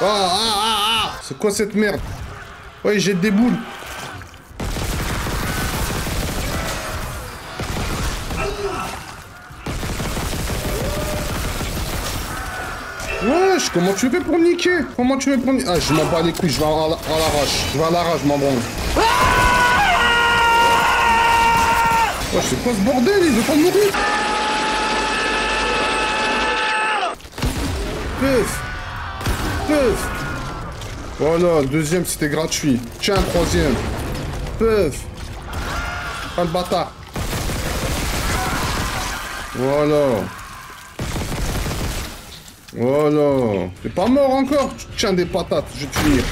C'est quoi cette merde? Ouais, j'ai des boules. Wesh, comment tu fais pour niquer? Comment tu fais pour niquer? Ah, je m'en bats les couilles, je vais à l'arrache. Je vais à l'arrache, je m'en branle. Wesh, c'est quoi ce bordel? Il veut pas mourir. Puf. Puf. Voilà, deuxième, c'était gratuit. Tiens, troisième. Puf. Pas le bâtard. Voilà. Voilà. T'es pas mort encore? Tiens, des patates, je vais te finir.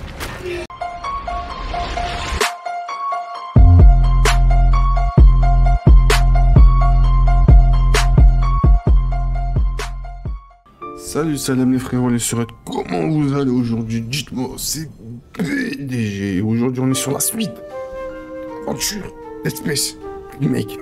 Salut, salam les frérots, les surettes. Comment vous allez aujourd'hui? Dites-moi, c'est PDG. Aujourd'hui, on est sur la suite. Aventure, espèce, remake.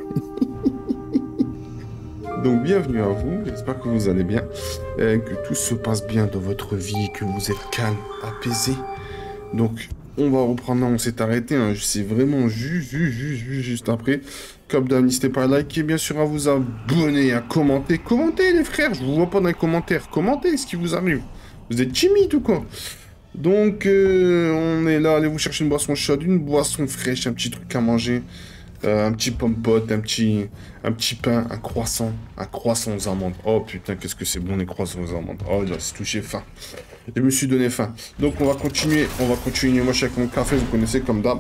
Donc, bienvenue à vous. J'espère que vous allez bien. Que tout se passe bien dans votre vie. Que vous êtes calme, apaisé. Donc, on va reprendre là où on s'est arrêté. Hein. C'est vraiment juste après. Comme d'hab, n'hésitez pas à liker, bien sûr, à vous abonner, à commenter. Commentez, les frères. Je vous vois pas dans les commentaires. Commentez ce qui vous arrive. Vous êtes timide ou quoi? Donc, on est là. Allez vous chercher une boisson chaude, une boisson fraîche, un petit truc à manger. Un petit pomme-pote, un petit pain, un croissant aux amandes. Oh putain, qu'est-ce que c'est bon les croissants aux amandes. Oh là, c'est touché faim. Je me suis donné faim. Donc on va continuer. Moi je suis avec mon café, vous connaissez comme d'hab.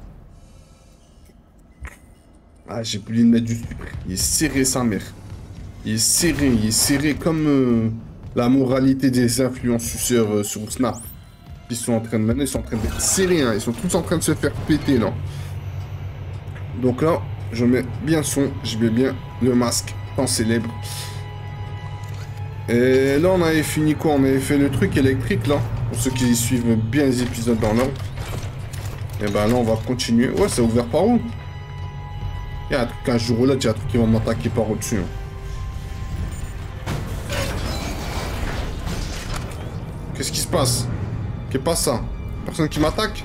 Ah, j'ai oublié de mettre du sucre. Il est serré sa mère. Il est serré comme la moralité des influenceurs sur Snap. Ils sont en train de maintenant, ils sont en train d'être serrés, hein. Ils sont tous en train de se faire péter là. Donc là, je mets bien le son, je mets bien le masque, temps célèbre. Et là, on avait fini quoi? On avait fait le truc électrique, là. Pour ceux qui suivent bien les épisodes dans l'ordre. Et ben là, on va continuer. Ouais, c'est ouvert par où? Il y a un truc, un jour là, il y a un truc qui va m'attaquer par au-dessus. Hein. Qu'est-ce qui se passe? Qu'est-ce pas ça? Personne qui m'attaque?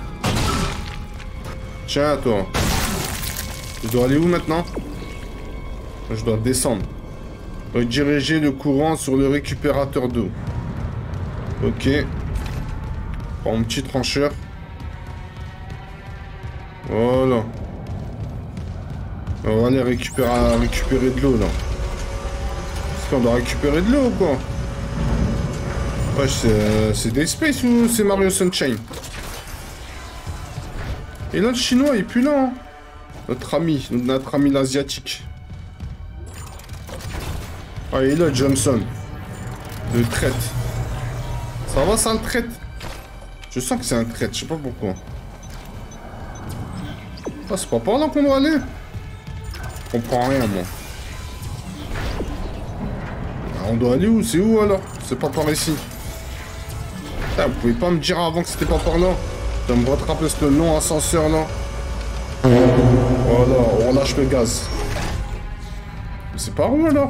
Tiens, toi. Je dois aller où maintenant? Je dois descendre. Rediriger le courant sur le récupérateur d'eau. Ok. Prends mon petit trancheur. Voilà. On va aller récupérer de l'eau là. Est-ce qu'on doit récupérer de l'eau ou quoi? Ouais, c'est Dead Space ou c'est Mario Sunshine? Et là, le chinois, il pue là. Hein. Notre ami l'asiatique. Ah, il est là, Johnson. Le traite. Ça va, ça, le traite? Je sens que c'est un traite, je sais pas pourquoi. Ah, c'est pas par là qu'on doit aller? Je comprends rien, moi. Ah, on doit aller où? C'est où, alors? C'est pas par ici. Ah, vous pouvez pas me dire avant que c'était pas par là? Je vais me rattraper ce long ascenseur, là. Voilà, on lâche le gaz. C'est par où alors?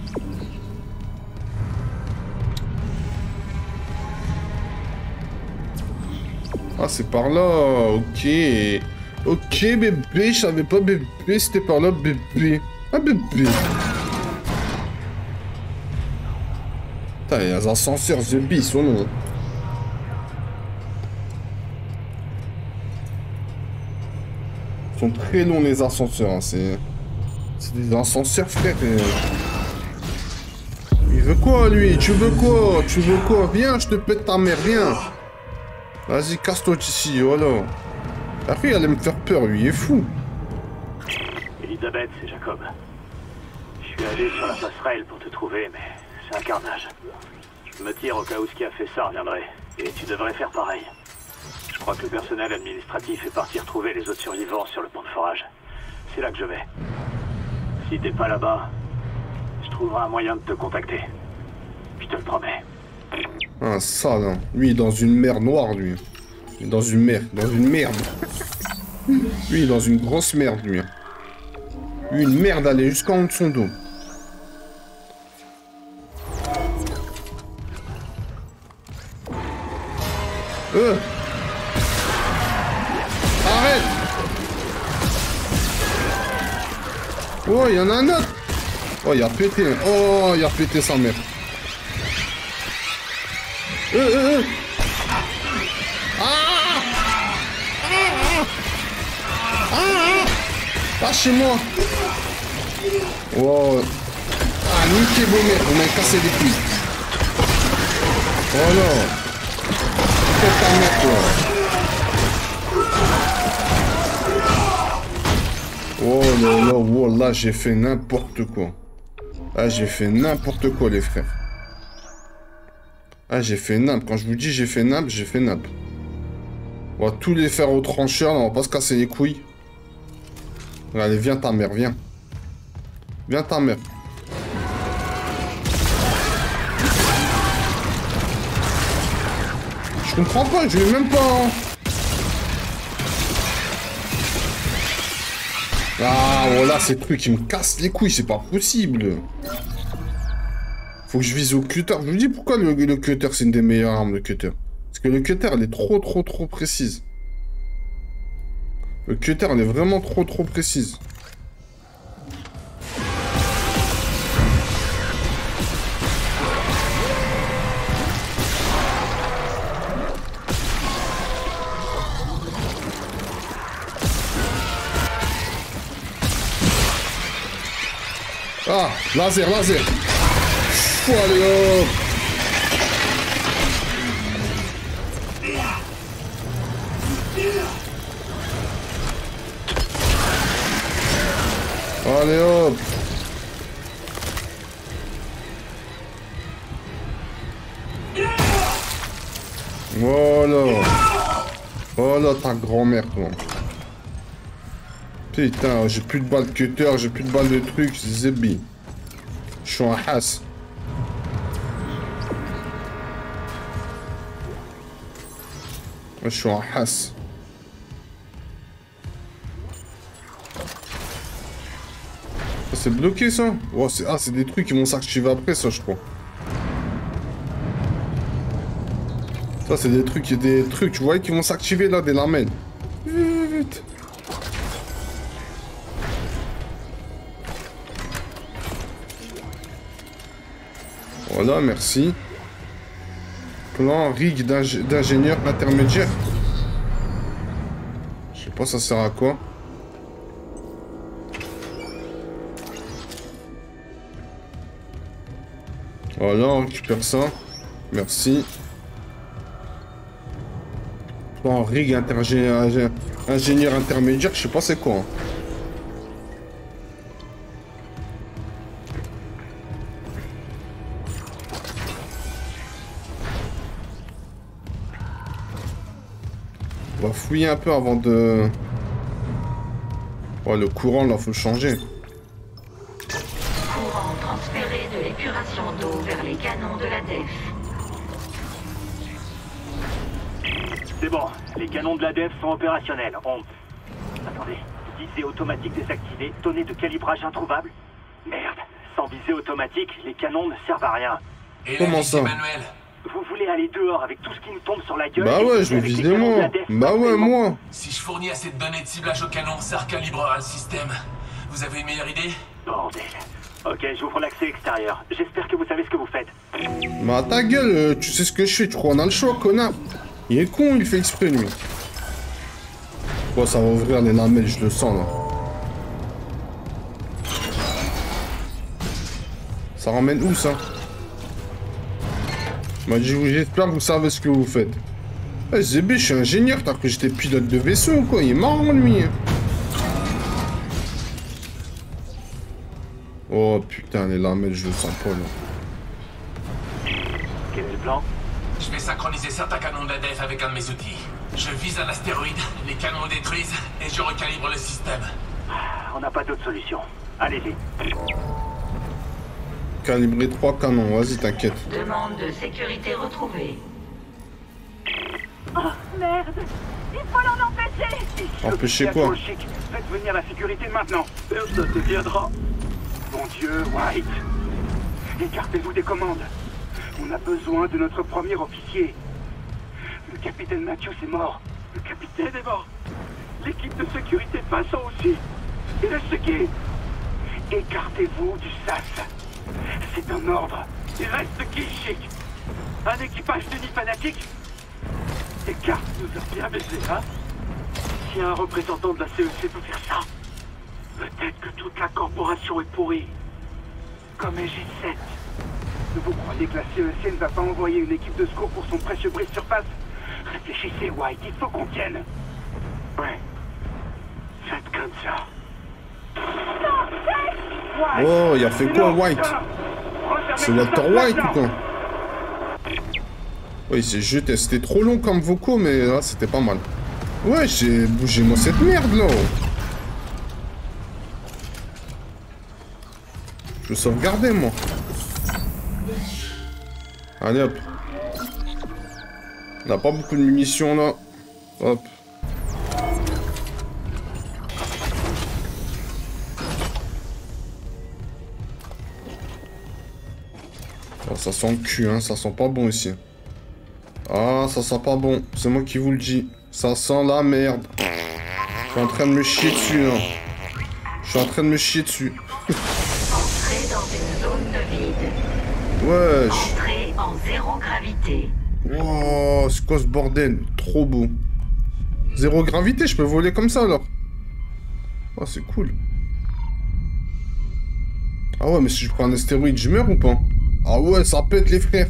Ah, c'est par là, ok. Ok, bébé, je savais pas, bébé, c'était par là, bébé. Ah, bébé. Putain, il y a un ascenseur, The Beast, oh non. Ils sont très longs les ascenseurs, hein. C'est des ascenseurs, frère. Il veut quoi, lui? Tu veux quoi? Tu veux quoi? Viens, je te pète ta mère, viens. Vas-y, casse-toi d'ici, voilà. Après, il allait me faire peur, lui, il est fou. Elisabeth, c'est Jacob. Je suis allé sur la passerelle pour te trouver, mais c'est un carnage. Je me tire au cas où ce qui a fait ça reviendrait. Et tu devrais faire pareil. Je crois que le personnel administratif est parti retrouver les autres survivants sur le pont de forage. C'est là que je vais. Si t'es pas là-bas, je trouverai un moyen de te contacter. Je te le promets. Ah, ça, là. Lui, dans une mer noire, lui. Dans une mer. Dans une merde. Lui, dans une grosse merde, lui. Lui, une merde allait jusqu'en haut de son dos. Arrête. Oh, il y en a un autre. Oh, il a pété. Oh, il a pété sa mère. Lâchez-moi. Oh. Ah, niquez vos mères, vous m'avez cassé les couilles. Oh non. Faites ta mère, toi. Oh là là, oh là, j'ai fait n'importe quoi. Ah, j'ai fait n'importe quoi, les frères. Ah, j'ai fait nappe. Quand je vous dis j'ai fait nappe, j'ai fait nappe. On va tous les faire au trancheur, là, on va pas se casser les couilles. Allez, viens ta mère, viens. Viens ta mère. Je comprends pas, je vais même pas... Hein. Ah, voilà, ces trucs qui me cassent les couilles, c'est pas possible. Faut que je vise au cutter. Je vous dis pourquoi le cutter, c'est une des meilleures armes, le cutter. Parce que le cutter, elle est trop précise. Le cutter, elle est vraiment trop précise. Ah, laser. Faut aller hop. Allez hop. Voilà. Voilà ta grand-mère, toi. Putain, j'ai plus de balles de cutter, j'ai plus de balles de trucs, zébi. Je suis un has. Je suis un has. C'est bloqué ça? Oh, c'est des trucs qui vont s'activer après ça, je crois. Ça, c'est des trucs, tu vois, qui vont s'activer là, des lamelles. Vite. Voilà, merci. Plan rig d'ingénieur intermédiaire. Je sais pas, ça sert à quoi. Voilà, on récupère ça. Merci. Plan rig ingénieur intermédiaire, je sais pas c'est quoi. Hein. On va fouiller un peu avant de... Oh, le courant, là, faut le changer. Courant transféré de l'épuration d'eau vers les canons de la DEF. C'est bon, les canons de la DEF sont opérationnels. Attendez, visée automatique désactivée, données de calibrage introuvable. Merde, sans visée automatique, les canons ne servent à rien. Et comment ça? Manuel. Vous voulez aller dehors avec tout ce qui nous tombe sur la gueule? Bah ouais, je vais viser moi. Bah ouais, moi. Si je fournis assez de données de ciblage au canon, ça recalibrera le système. Vous avez une meilleure idée? Bordel. Ok, j'ouvre l'accès extérieur. J'espère que vous savez ce que vous faites. Bah ta gueule, tu sais ce que je fais, tu crois on a le choix, connard. Il est con, il fait exprès, lui. Bon, ça va ouvrir les lamelles, je le sens, là. Ça ramène où, ça? Bah, j'espère que vous savez ce que vous faites. Eh, Zébé, je suis ingénieur, t'as cru que j'étais pilote de vaisseau ou quoi? Il est marrant, lui. Oh, putain, les lamelles, je le sens pas, là. Quel est le plan? Je vais synchroniser certains canons de la DEF avec un de mes outils. Je vise un astéroïde, les canons détruisent et je recalibre le système. On n'a pas d'autre solution. Allez-y. Calibrer 3 canons, vas-y, t'inquiète. Demande de sécurité retrouvée. Oh, merde! Il faut l'en empêcher! Empêcher quoi? Faites venir la sécurité maintenant. Personne ne viendra. Bon Dieu, White. Écartez-vous des commandes. On a besoin de notre premier officier. Le capitaine Matthews est mort. Le capitaine est mort. L'équipe de sécurité de Vincent aussi. Et le ski. Écartez-vous du SAS. C'est un ordre. Il reste qui, chic? Un équipage d'unis fanatiques? Descartes nous a bien baisé, hein? Si un représentant de la CEC peut faire ça, peut-être que toute la corporation est pourrie. Comme EJ7. Vous croyez que la CEC ne va pas envoyer une équipe de secours pour son précieux brise-surface? Réfléchissez, White, il faut qu'on tienne. Ouais. Faites comme ça. Oh, il a fait quoi, White? C'est Walter White ou quoi? Oui, c'est jeté. C'était trop long comme vocaux, mais là, c'était pas mal. Ouais, j'ai bougé moi cette merde là. Je veux sauvegarder moi. Allez hop. On n'a pas beaucoup de munitions là. Hop. Oh, ça sent le cul, hein. Ça sent pas bon ici. Ah, ça sent pas bon. C'est moi qui vous le dis. Ça sent la merde. Je suis en train de me chier dessus, là. Je suis en train de me chier dessus. Entrez dans une zone de vide. Wesh. Entrez en zéro gravité. Wow, c'est quoi ce bordel? Trop beau. Zéro gravité, je peux voler comme ça, alors. Oh, c'est cool. Ah ouais, mais si je prends un astéroïde, je meurs ou pas? Ah ouais, ça pète, les frères.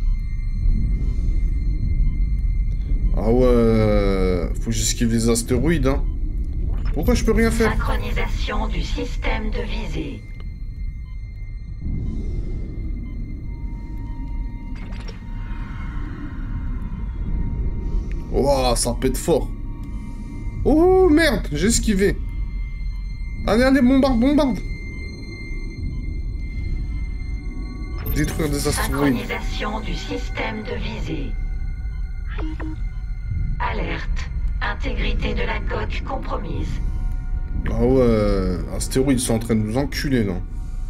Ah ouais, faut que j'esquive les astéroïdes, hein. Pourquoi je peux rien faire? Synchronisation du système de visée. Ouah, ça pète fort. Oh merde, j'ai esquivé. Allez, allez, bombarde, bombarde. Détruire des astéroïdes. Synchronisation du système de visée. Alerte. Intégrité de la coque compromise. Ah ouais, astéroïdes sont en train de nous enculer là.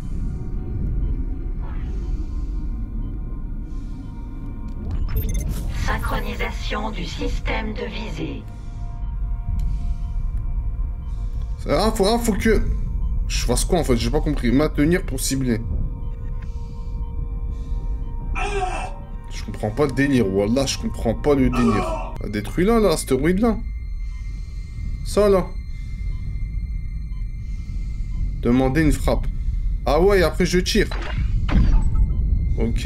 Synchronisation du système de visée. Ah, faut que... Je fasse quoi en fait? J'ai pas compris. Maintenir pour cibler. Je comprends pas le délire. Wallah, je comprends pas le délire. Détruit là, l'astéroïde là. Ça là. Demander une frappe. Ah ouais, et après je tire. Ok.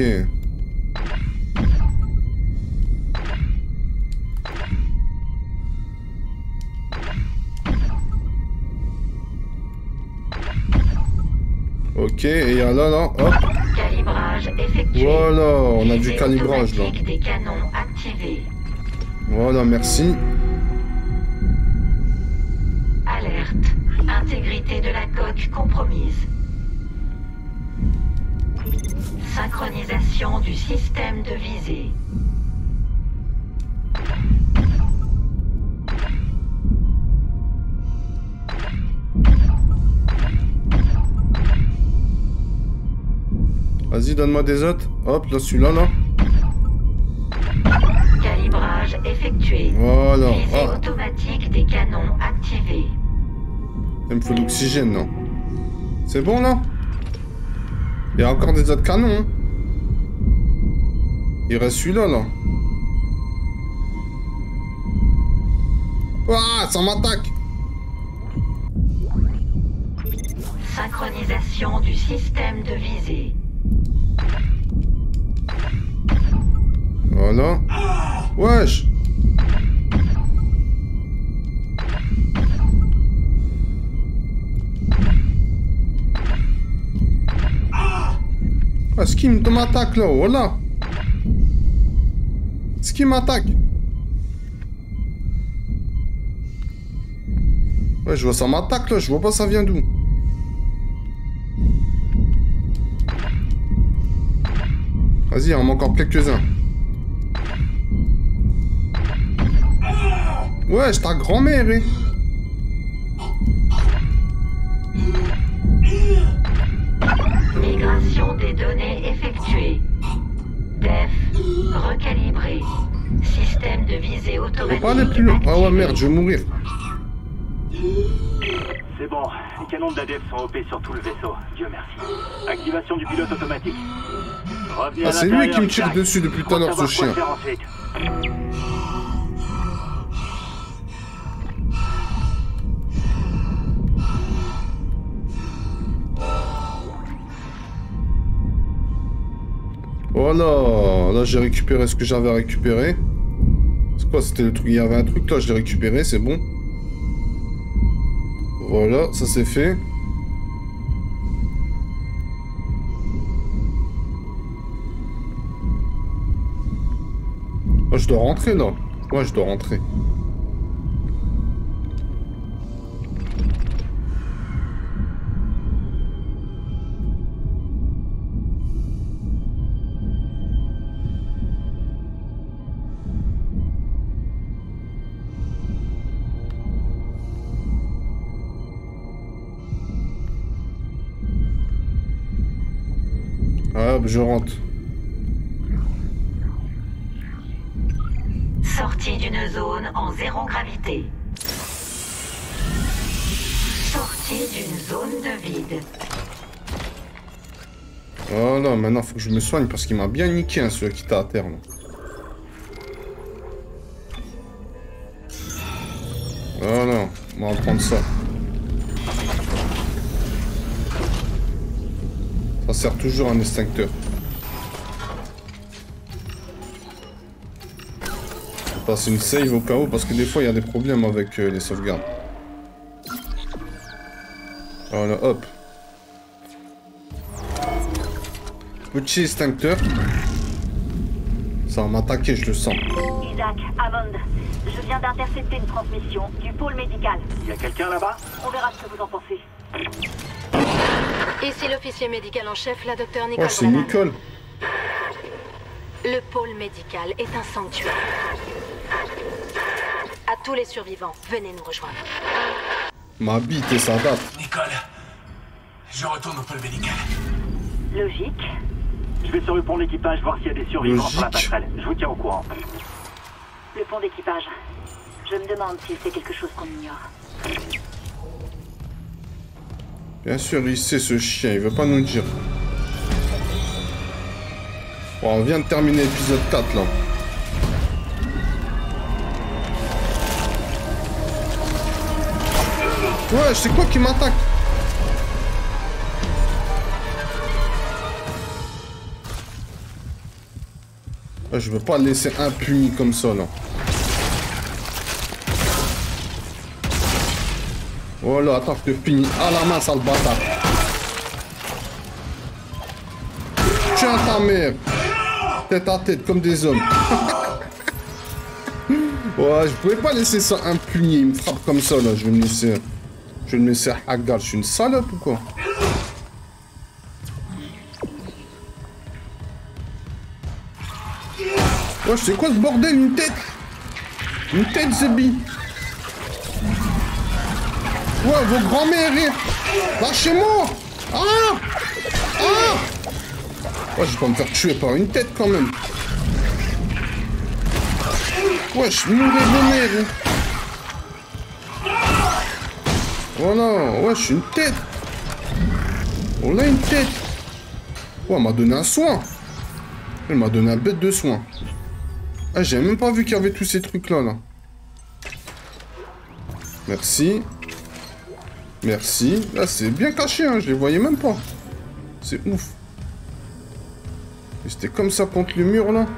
Ok, et là, hop. Calibrage effectué. Voilà, on a du Visée calibrage là. automatique des canons activés. Voilà, merci. Alerte. Intégrité de la coque compromise. Synchronisation du système de visée. Vas-y, donne-moi des autres. Hop, là, celui-là, là. Calibrage effectué. Voilà. Visée Ah, automatique des canons activée. il me faut de l'oxygène, là. C'est bon, là? Il y a encore des autres canons, hein. Il reste celui-là, là. Ah, ça m'attaque. Synchronisation du système de visée. Voilà. Wesh. Ah, ce qui m'attaque là, voilà. Ce qui m'attaque. Ouais, je vois ça m'attaque là, je vois pas ça vient d'où. Vas-y, il en manque encore quelques-uns. Ouais, c'est ta grand-mère, hein. Migration des données effectuée. Def recalibré. Système de de visée On automatique. peut pas aller plus loin. Ah ouais, merde, je vais mourir. C'est bon, les canons de la DEF sont OP sur tout le vaisseau. Dieu merci. Activation du pilote automatique. Revenez à Ah, c'est lui l'intérieur, qui me tire Jack. dessus depuis tout à l'heure, ce Faut chien. savoir quoi faire ensuite. Voilà, là j'ai récupéré ce que j'avais à récupérer. C'est quoi, c'était le truc? Il y avait un truc là, je l'ai récupéré, c'est bon. Voilà, ça c'est fait. Oh, je dois rentrer là. Ouais, je dois rentrer. Ah, je rentre. Sortie d'une zone en zéro gravité. Sortie d'une zone de vide. Voilà, maintenant faut que je me soigne parce qu'il m'a bien niqué, hein, celui qui était à terre là. Voilà, on va prendre ça. Ça sert toujours un extincteur. Je passe une save au cas où parce que des fois il y a des problèmes avec les sauvegardes. Voilà, hop. Petit extincteur. Ça va m'attaquer, je le sens. Isaac, Hammond, je viens d'intercepter une transmission du pôle médical. Il y a quelqu'un là-bas? On verra ce que vous en pensez. Ici l'officier médical en chef, la docteure Oh, Nicole c'est Brennan. Nicole. Le pôle médical est un sanctuaire. À tous les survivants, venez nous rejoindre. Ma bite et ça date. Nicole, je retourne au pôle médical. Logique. Je vais sur le pont d'équipage voir s'il y a des survivants sur la Logique. passerelle. Je vous tiens au courant. Le pont d'équipage. Je me demande si c'est quelque chose qu'on ignore. Bien sûr, il sait ce chien, il veut pas nous dire. Bon, on vient de terminer l'épisode 4 là. Ouais, c'est quoi qui m'attaque? Ouais, je veux pas le laisser impuni comme ça là. Voilà, attends que je finis. À la main, sale bâtard. Tiens ta mère. Tête à tête, comme des hommes. Ouais, je pouvais pas laisser ça impuni. Il me frappe comme ça, là. Je vais me laisser... Je vais me laisser hagar. Je suis une salope ou quoi? Ouais, c'est quoi ce bordel? Une tête? Une tête, Zebi. Ouais, vos grands-mères, lâchez-moi! Ah! Ah! Ouais, je vais pas me faire tuer par une tête quand même. Ouais, je mourrai vos mères. Voilà, ouais, je suis une tête. On a une tête. Ouais, elle m'a donné un soin. Elle m'a donné un bête de soin. Ah, j'ai même pas vu qu'il y avait tous ces trucs-là, là. Merci. Merci. Là, c'est bien caché, hein. Je les voyais même pas. C'est ouf. Et c'était comme ça contre le mur, là.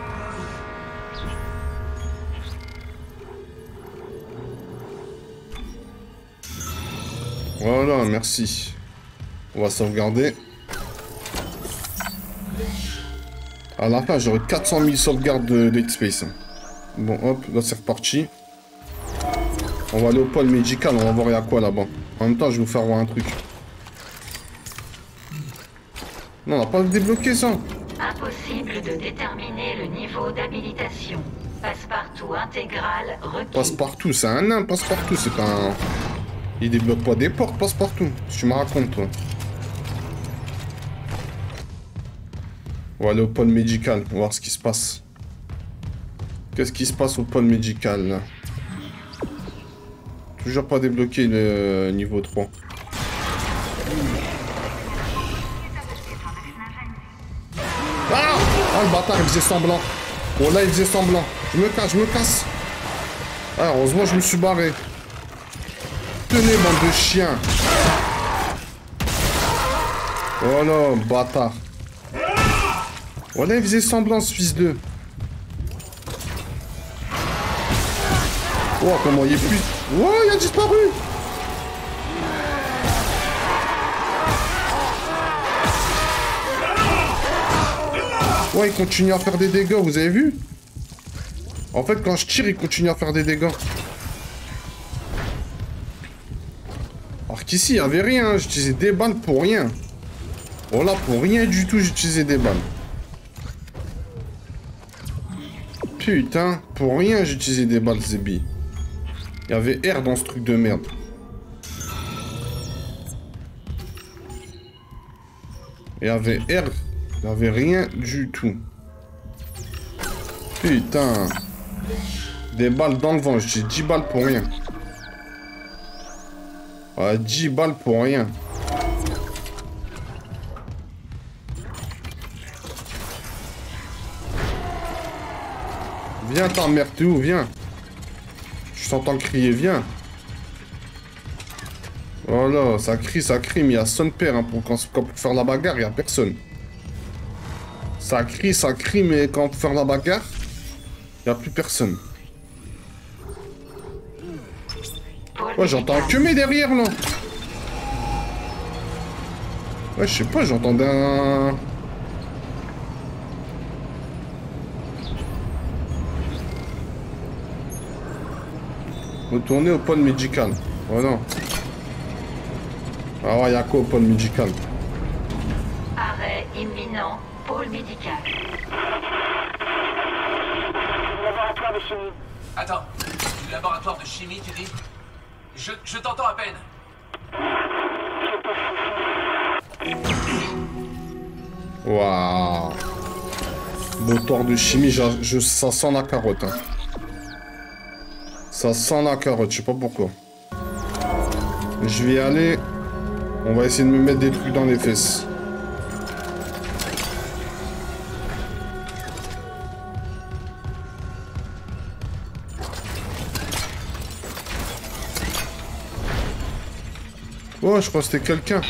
Voilà, merci. On va sauvegarder. À la fin, j'aurai 400 000 sauvegardes d'X-Space. Bon, hop, là, c'est reparti. On va aller au pôle médical, on va voir il y a quoi là-bas. En même temps, je vais vous faire voir un truc. Non, on n'a pas débloqué ça. Impossible de déterminer le niveau d'habilitation. Passe-partout intégral requis. Passe-partout, c'est un nain, passe-partout, c'est pas un... Il débloque pas des portes, passe-partout. Tu me racontes, toi. On va aller au pôle médical, on va voir ce qui se passe. Qu'est-ce qui se passe au pôle médical, là? Toujours pas débloqué le niveau 3. Ah! Ah, le bâtard, il faisait semblant. Oh là, il faisait semblant. Je me casse, je me casse. Ah, heureusement, je me suis barré. Tenez, bande de chiens. Oh là, bâtard. Oh là, il faisait semblant, ce fils de... Oh, comment il est plus... Oh, il a disparu. Ouais, il continue à faire des dégâts, vous avez vu? En fait, quand je tire, il continue à faire des dégâts. Alors qu'ici, il n'y avait rien. J'utilisais des balles pour rien. Oh là, pour rien du tout, j'utilisais des balles. Putain, pour rien, j'utilisais des balles, Zébi. Il y avait R dans ce truc de merde. Il y avait R. Il n'y avait rien du tout. Putain. Des balles dans le vent. J'ai 10 balles pour rien. Ouais, 10 balles pour rien. Viens, ta mère, t'es où? Viens. Je t'entends crier, viens. Voilà, ça crie, mais il y a son père. Hein, pour faire la bagarre, il n'y a personne. Ça crie, mais quand on peut faire la bagarre, il n'y a plus personne. Ouais, j'entends que mes derrière, là. Ouais, je sais pas, j'entendais un... Retourner au pôle médical. Oh non. Ah ouais, y'a quoi au pôle médical? Arrêt imminent, pôle médical. Laboratoire de chimie. Attends, du laboratoire de chimie, tu dis? Je t'entends à peine. Waouh. Laboratoire de chimie, ça sent la carotte. Hein. Ça sent la carotte, je sais pas pourquoi. Je vais y aller. On va essayer de me mettre des trucs dans les fesses. Oh, je crois que c'était quelqu'un.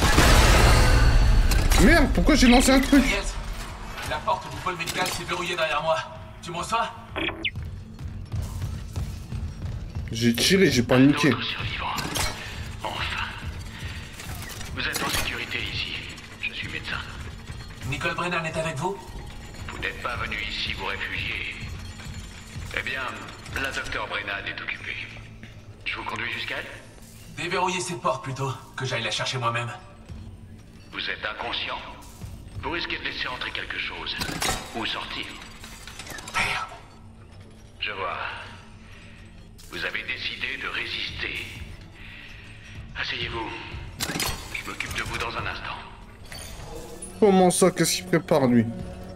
Merde, pourquoi j'ai lancé un truc? Yes. La porte du pôle médical s'est verrouillée derrière moi. Tu me reçois? J'ai tiré, j'ai pas niqué. Survivant. Enfin. Vous êtes en sécurité ici. Je suis médecin. Nicole Brennan est avec vous? Vous n'êtes pas venu ici vous réfugier. Eh bien, la docteur Brennan est occupée. Je vous conduis jusqu'à elle? Déverrouillez cette porte plutôt, que j'aille la chercher moi-même. Vous êtes inconscient. Vous risquez de laisser entrer quelque chose. Ou sortir. Merde. Je vois. Vous avez décidé de résister. Asseyez-vous. Je m'occupe de vous dans un instant. Comment ça? Qu'est-ce qu'il prépare, lui?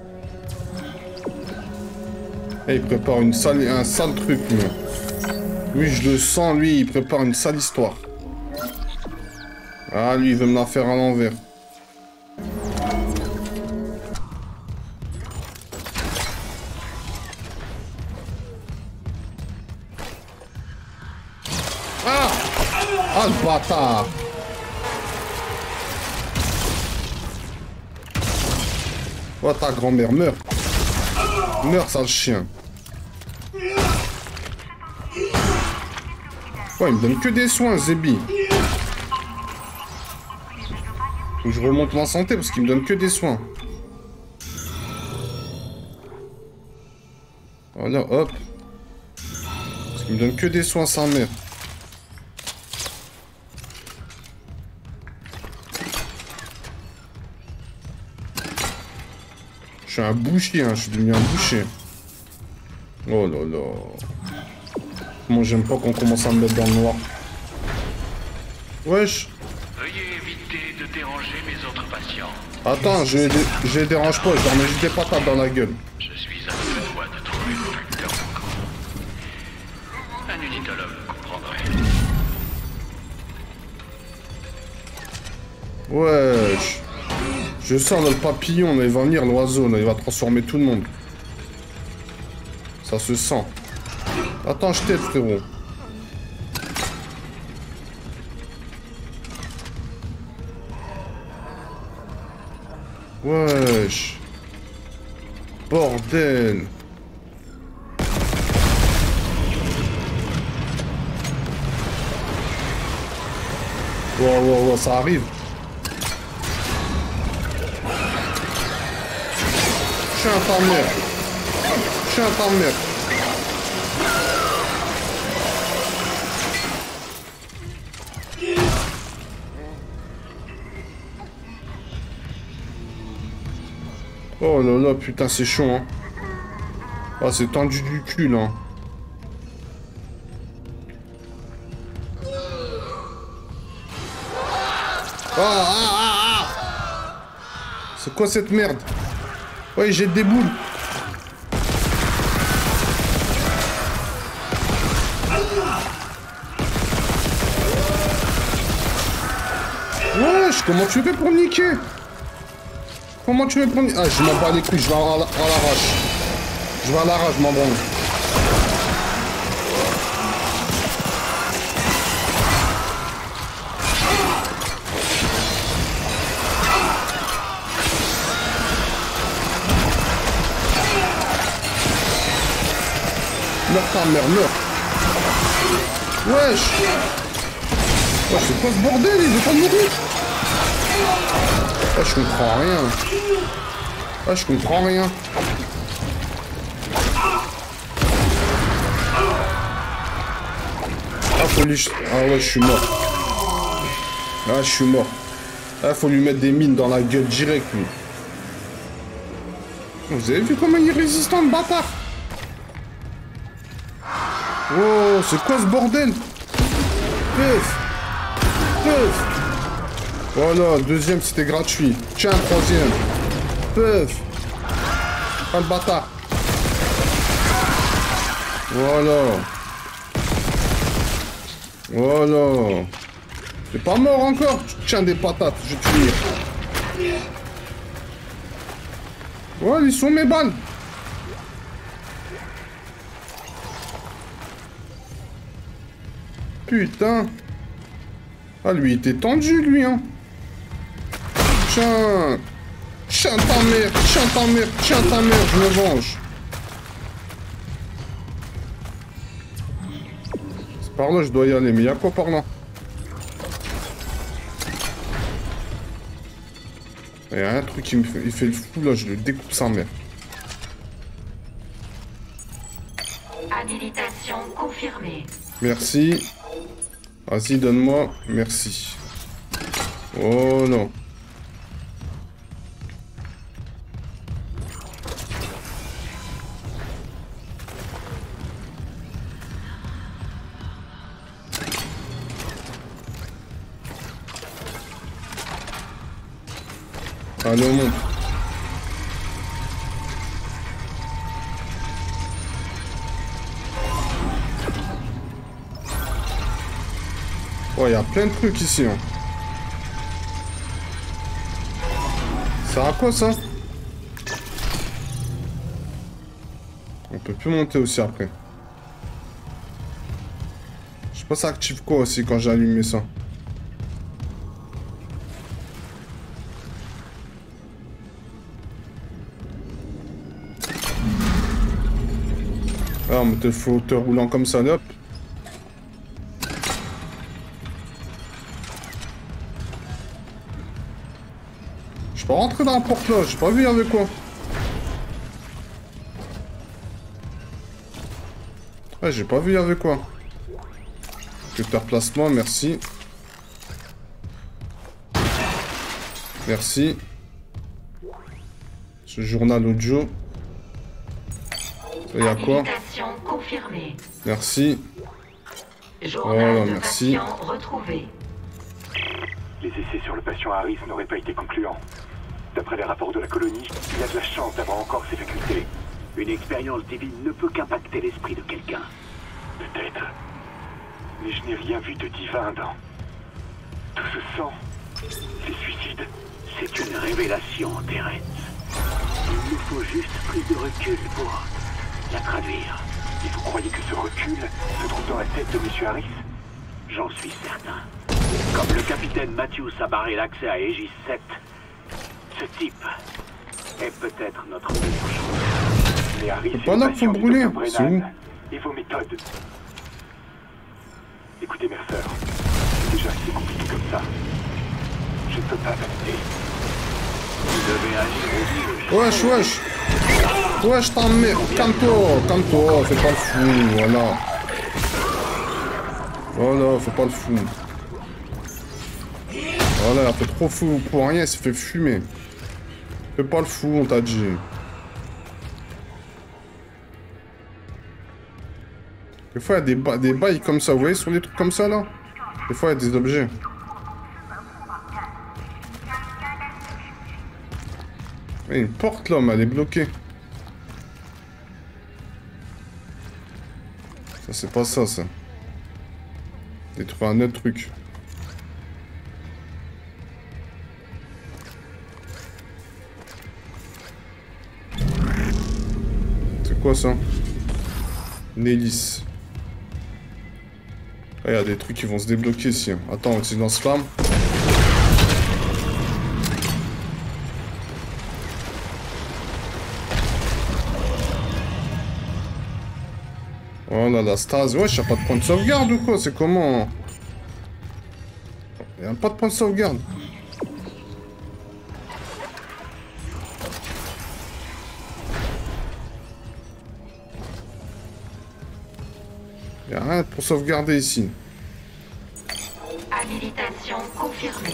Eh, il prépare un sale truc, lui. Lui, je le sens, lui, il prépare une sale histoire. Ah, lui, il veut me la faire à l'envers. Ah! Ah, le bâtard! Oh, ta grand-mère, meurs! Meurs, sale chien! Oh, il me donne que des soins, Zébi! Faut que je remonte ma santé parce qu'il me donne que des soins. Voilà, hop. Parce qu'il me donne que des soins, sa mère. Je suis un boucher, hein. Je suis devenu un boucher. Oh là là. Moi, j'aime pas qu'on commence à me mettre dans le noir. Wesh. Veuillez éviter de déranger mes autres patients. Attends, je les dérange pas, je leur mets juste des patates dans la gueule. Je suis à deux doigts de trouver le vecteur Un unitologue comprendrait. Wesh. Je sens le papillon, là, il va venir l'oiseau, là, il va transformer tout le monde. Ça se sent. Attends, je t'aide, frérot. Wesh. Bordel. Wow, ça arrive. Chien ta mère. Chien ta mère. Oh là là, putain, c'est chaud, hein. Ah, c'est tendu du cul, là. Ah. C'est quoi cette merde? Ouais, j'ai des boules. Wesh, comment tu fais pour niquer? Comment tu fais pour niquer? Ah, je m'en bats les couilles, je vais à l'arrache. Je vais à l'arrache, je m'en branle. Meurs ta mère, meurs. Wesh. Ouais, c'est quoi ce bordel? Il veut pas mourir. Ah, je comprends rien. Ah, je comprends rien. Ah, faut lui... Ah ouais, je suis mort. Ah, je suis mort. Ah, faut lui mettre des mines dans la gueule direct, lui. Vous avez vu comment il est résistant, le bâtard? Oh, c'est quoi ce bordel? Pef. Voilà, deuxième c'était gratuit. Tiens, troisième. Pef. Ah, le bâtard. Voilà. T'es pas mort encore? Tiens, des patates, je vais te finir. Voilà, ils sont mes balles. Putain. Ah, lui, il était tendu, lui, hein. Tiens. Tiens ta mère, je me venge. C'est par là, je dois y aller. Mais il y a quoi par là? Il y a un truc qui me fait... Il fait le fou, là, je le découpe sa mère. Habilitation confirmée. Merci. Vas-y, donne-moi. Merci. Oh non. Allez, on monte. Oh, il y a plein de trucs ici. Hein. Ça sert à quoi, ça? On peut plus monter aussi après. Je sais pas ça active quoi aussi quand j'ai allumé ça. Ah, mais il faut te roulant comme ça, hop. Je peux rentrer dans la porte là, j'ai pas vu avec quoi. Ouais, j'ai pas vu avec quoi. Cutter placement, merci. Merci. Ce journal audio. Il y a quoi? Merci. Journal de merci. patient retrouvé. Les essais sur le patient Harris n'auraient pas été concluants. D'après les rapports de la colonie, il a de la chance d'avoir encore ses facultés. Une expérience divine ne peut qu'impacter l'esprit de quelqu'un. peut-être. Mais je n'ai rien vu de divin dans tout ce sang. Ces suicides. C'est une révélation, Terrence. Il nous faut juste plus de recul pour la traduire. Et vous croyez que ce recul se trouve dans la tête de M. Harris? J'en suis certain. Comme le capitaine Matthews a barré l'accès à Aegis 7, ce type est peut-être notre meilleure chance. Mais Harris C'est pas là qu'il faut brûler, c'est où? Et vos méthodes. Écoutez, Mercer, c'est déjà assez compliqué comme ça. Je ne peux pas valider. Vous devez agir au Wesh, wesh. Wesh, t'emmerde. Calme-toi, fais pas le fou, voilà. Voilà, fais pas le fou. Voilà, elle fait trop fou pour rien, elle se fait fumer. Fais pas le fou, on t'a dit. Des fois, il y a des bails comme ça, vous voyez, sur des trucs comme ça, là. Des fois, il y a des objets. Il y a une porte, là, mais elle est bloquée. Ça, c'est pas ça, ça. J'ai trouvé un autre truc. C'est quoi, ça? Une hélice. Ah, il y a des trucs qui vont se débloquer ici. Attends, on lance flamme. Voilà, la stase. Wesh, y'a pas de point de sauvegarde ou quoi? C'est comment? Y'a pas de point de sauvegarde. Y'a rien pour sauvegarder ici. Habilitation confirmée.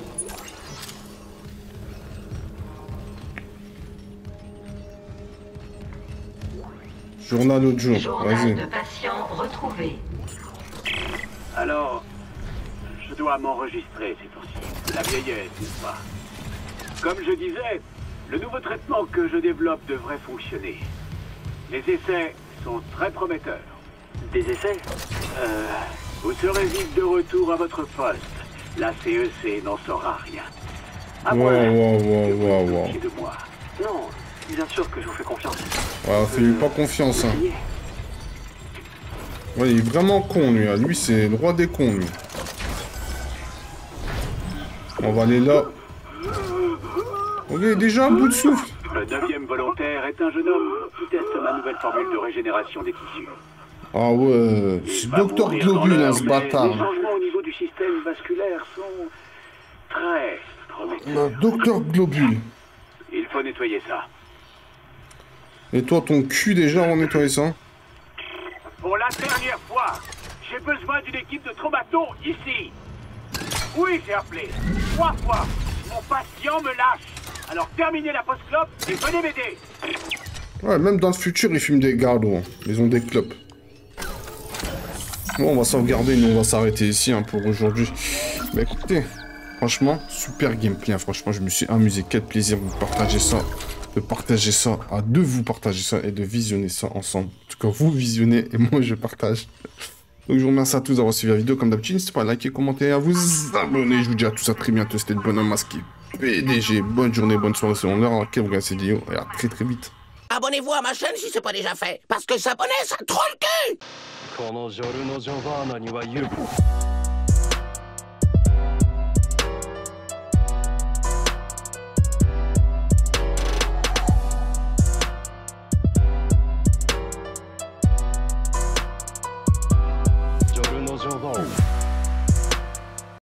Journal audio, Journal vas-y. de patient retrouvé. Alors, je dois m'enregistrer ces temps-ci. La vieillesse, n'est-ce pas? Comme je disais, le nouveau traitement que je développe devrait fonctionner. Les essais sont très prometteurs. Des essais? Vous serez vite de retour à votre poste. La CEC n'en saura rien. À moins que vous doutiez de moi. Non, bien sûr que je vous fais confiance. Ouais, fais-lui pas confiance, hein. Ouais, il est vraiment con, lui. Hein. Lui, c'est le roi des cons, lui. On va aller là. Ok, déjà à bout de souffle. Le 9e volontaire est un jeune homme qui teste ma nouvelle formule de régénération des tissus. Ah ouais, c'est Docteur Globule, hein, ce Les bâtard. changements au niveau du système vasculaire sont très prometteurs. Docteur Globule. Il faut nettoyer ça. Et toi, ton cul, déjà, on va nettoyer ça. Pour la dernière fois, j'ai besoin d'une équipe de traumatos ici. Oui, j'ai appelé. 3 fois. Mon patient me lâche. Alors terminez la post-clope et venez m'aider. Ouais, même dans le futur, ils fument des gardes, hein. Ils ont des clopes. Bon, on va sauvegarder, nous, on va s'arrêter ici, hein, pour aujourd'hui. Bah écoutez, franchement, super gameplay, hein. Franchement, je me suis amusé. Quel plaisir de vous partager ça. De partager ça, de vous partager ça et de visionner ça ensemble. En tout cas, vous visionnez et moi, je partage. Donc, je vous remercie à tous d'avoir suivi la vidéo. Comme d'habitude, n'hésitez pas à liker, commenter et à vous abonner. Je vous dis à tous à très bientôt. C'était le bonhomme masqué PDG. Bonne journée, bonne soirée selon l'heure à laquelle vous regardez cette vidéo. Et à très très vite. Abonnez-vous à ma chaîne si c'est pas déjà fait, parce que s'abonner, ça troll le cul! このジョルノ・ジョバーナには言う。ジョルノ・ジョバーナ